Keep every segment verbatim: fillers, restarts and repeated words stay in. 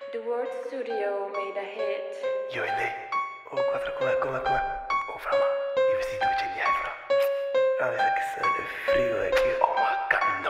The World Studio made a hit. Io e lei. Oh, quattro, com'è, com'è, com'è? Oh, fra, ma i vestiti dove ce li hai, fra? Ah, mi sa che sei nel frigo e che... Oh, ma cazzo,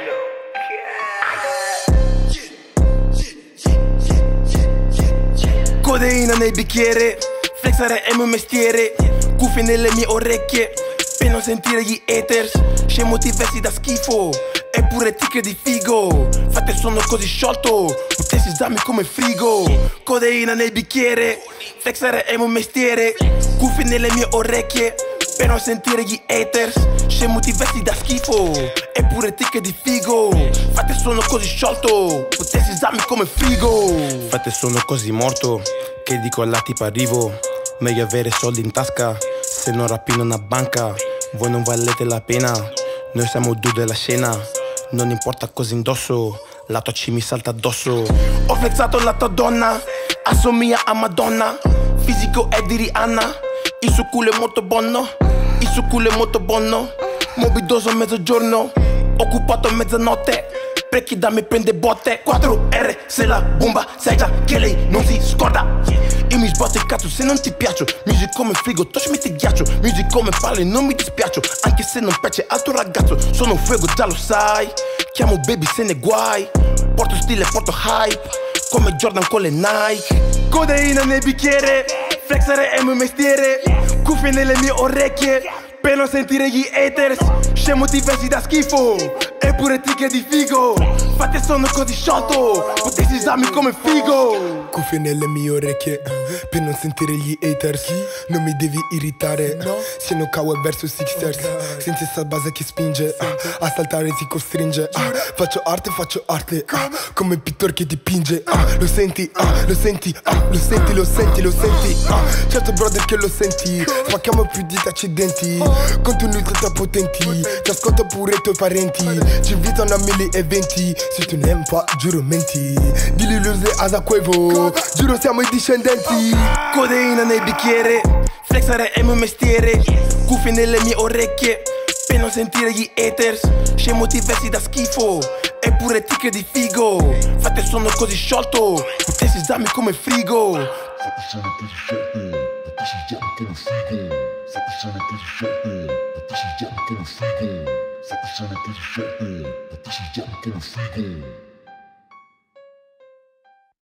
che... Codeina nel bicchiere, flexare è il mio mestiere, cuffie nelle mie orecchie, per non sentire gli haters, scemo ti vesti da schifo, eppure ticche di figo, fate sono così sciolto, potessi darmi come frigo. Codeina nel bicchiere, flexare è il mio mestiere, cuffie nelle mie orecchie, per non sentire gli haters, scemo ti vesti da schifo, eppure ticche di figo, fate sono così sciolto, potessi darmi come frigo. Fate sono così morto, che dico alla tipa arrivo, meglio avere soldi in tasca, se non rapino una banca, voi non valete la pena, noi siamo due della scena, non importa cosa indosso, la tua C mi salta addosso. Ho flexato la tua donna, assomiglia a Madonna, fisico è di Rihanna, il suo culo è molto buono, il suo culo è molto buono, mobidoso a mezzogiorno, occupato a mezzanotte, per chi da me prende botte. quattro R se la bomba, sai già che lei non si scorda. Io mi sbatto il cazzo se non ti piaccio, music come frigo, touch metti ghiaccio, music come palle non mi dispiaccio, anche se non piace al tuo ragazzo, sono fuego già lo sai, chiamo baby se ne guai, porto stile, porto hype, come Jordan con le Nike. Codeina nel bicchiere, flexare è il mio mestiere, cuffie nelle mie orecchie, per non sentire gli haters, scemo ti vesti da schifo, eppure ticche di figo, fate sono così sciolto, potessi usarmi come figo. Cuffie nelle mie orecchie, per non sentire gli haters, non mi devi irritare, se non cavo verso Sixers, senza sta base che spinge, a saltare ti costringe, faccio arte, faccio arte, come il pittore che dipinge, lo senti, lo senti, lo senti, lo senti, lo senti, certo brother che lo senti, spacchiamo più di accidenti, contenuti tra potenti, ti ascolto pure i tuoi parenti, ci invitano a mille eventi, se tu n'aimes pas, giuro menti, dilli l'use a Quavo, giuro siamo i discendenti. Codeina nel bicchiere, flexare è il mio mestiere, cuffie nelle mie orecchie, per non sentire gli haters, scemo ti vesti da schifo, eppure ticche di figo, fate sono così sciolto, potessi darmi come frigo. Fate sono così sciolto, potessi darmi come frigo. Fate sono così sciolto, potessi darmi come frigo. Fate sono così sciolto, potessi darmi come frigo.